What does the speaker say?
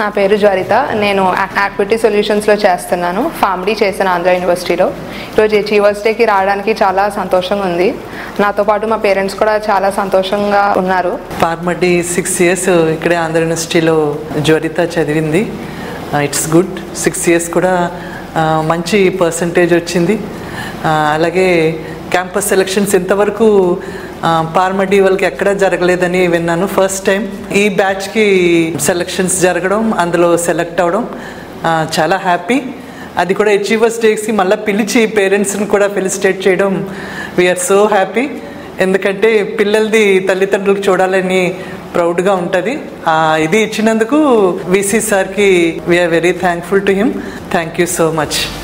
నా పేరు జ్వరిత. నేను యాక్టివిటీ సొల్యూషన్స్లో చేస్తున్నాను. ఫార్మడీ చేశాను ఆంధ్ర యూనివర్సిటీలో. ఈరోజు అచీవర్స్ డేకి రావడానికి చాలా సంతోషంగా ఉంది. నాతో పాటు మా పేరెంట్స్ కూడా చాలా సంతోషంగా ఉన్నారు. ఫార్మడీ 6 years ఇక్కడే ఆంధ్ర యూనివర్సిటీలో జ్వరిత చదివింది. It's good. 6 years కూడా మంచి పర్సంటేజ్ వచ్చింది. అలాగే క్యాంపస్ సెలక్షన్స్ ఇంతవరకు ఫార్మడీ వాళ్ళకి ఎక్కడా జరగలేదని విన్నాను. ఫస్ట్ టైం ఈ బ్యాచ్కి సెలక్షన్స్ జరగడం, అందులో సెలెక్ట్ అవ్వడం చాలా హ్యాపీ. అది కూడా అచీవర్స్ డేస్కి మళ్ళీ పిలిచి పేరెంట్స్ని కూడా ఫెలిసిటేట్ చేయడం వీఆర్ సో హ్యాపీ. ఎందుకంటే పిల్లలది తల్లిదండ్రులకు చూడాలని ప్రౌడ్గా ఉంటుంది. ఇది ఇచ్చినందుకు వీసీ సార్కి we are very thankful to him. Thank you so much.